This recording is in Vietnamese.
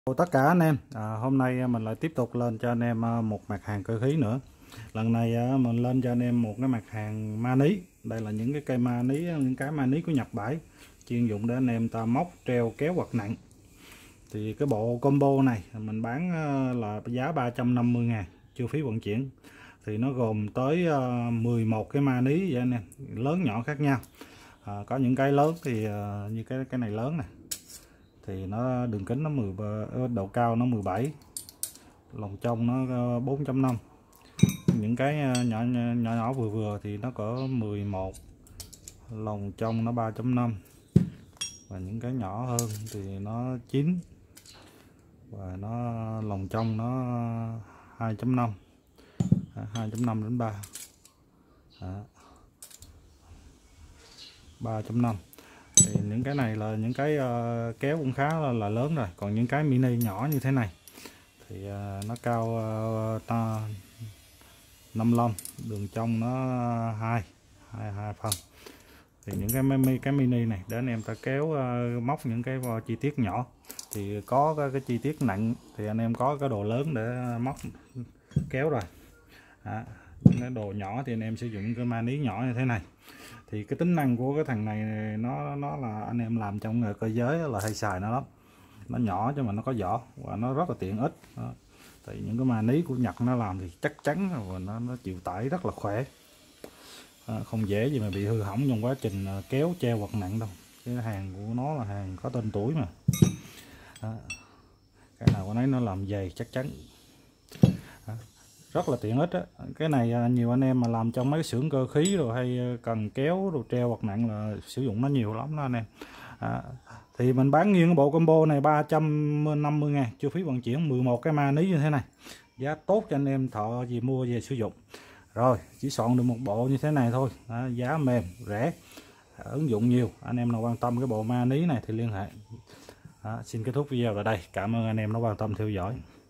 Chào tất cả anh em, hôm nay mình lại tiếp tục lên cho anh em một mặt hàng cơ khí nữa. Lần này mình lên cho anh em một cái mặt hàng maní. Đây là những cái cây maní, những cái maní của Nhật Bãi, chuyên dụng để anh em ta móc, treo, kéo hoặc nặng. Thì cái bộ combo này mình bán là giá 350.000, chưa phí vận chuyển. Thì nó gồm tới 11 cái maní vậy anh em, lớn nhỏ khác nhau. Có những cái lớn thì như cái này lớn này thì nó đường kính nó 10, độ cao nó 17, lòng trong nó 4.5. Những cái nhỏ nhỏ vừa vừa thì nó có 11, lòng trong nó 3.5, và những cái nhỏ hơn thì nó 9 và nó lòng trong nó 2.5, 2.5 đến 3, 3.5. Thì những cái này là những cái kéo cũng khá là lớn rồi. Còn những cái mini nhỏ như thế này thì nó cao 55, đường trong nó 2 phân. Thì những cái mini này để anh em ta kéo móc những cái chi tiết nhỏ. Thì có cái chi tiết nặng thì anh em có cái đồ lớn để móc kéo rồi. Những cái đồ nhỏ thì anh em sử dụng cái maní nhỏ như thế này. Thì cái tính năng của cái thằng này nó là anh em làm trong nghề cơ giới là hay xài nó lắm. Nó nhỏ chứ mà nó có vỏ và nó rất là tiện ích. Thì những cái maní của Nhật nó làm thì chắc chắn và nó chịu tải rất là khỏe. Không dễ gì mà bị hư hỏng trong quá trình kéo, treo hoặc nặng đâu. Cái hàng của nó là hàng có tên tuổi mà. Cái nào của nó làm dày chắc chắn. Rất là tiện ích á. Cái này nhiều anh em mà làm trong mấy xưởng cơ khí rồi hay cần kéo rồi treo hoặc nặng là sử dụng nó nhiều lắm đó anh em. Thì mình bán nghiêng cái bộ combo này 350.000, chưa phí vận chuyển, 11 cái maní như thế này, giá tốt cho anh em thợ gì mua về sử dụng. Rồi chỉ soạn được một bộ như thế này thôi, giá mềm rẻ, ứng dụng nhiều. Anh em nào quan tâm cái bộ maní này thì liên hệ. Xin kết thúc video tại đây. Cảm ơn anh em đã quan tâm theo dõi.